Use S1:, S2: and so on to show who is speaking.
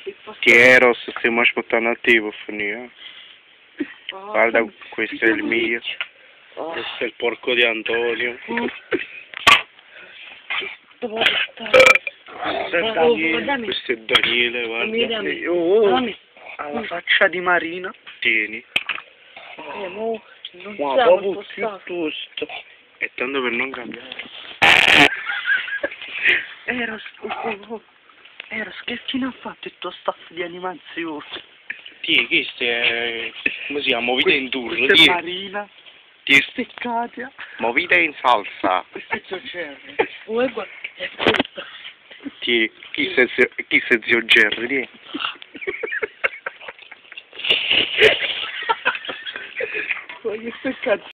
S1: Ti Eros, stiamo aspettando a te per finire. Guarda, questo è il mio. Questo è il porco di Antonio. Questo è Daniele, guarda.
S2: Alla faccia di Marina.
S1: Tieni.
S2: Non
S1: Proprio piuttosto. E tanto per non cambiare.
S2: Eros, che fine ha fatto il tuo staff di animazione?
S1: Questo è... come si chiama? Movida in tour.
S2: Questa è Marina. Questa è Katia.
S1: Movida in salsa.
S2: Questo è Giorgio.
S1: Chi sei zio Gerry? Tieni.
S2: Questo è Katia.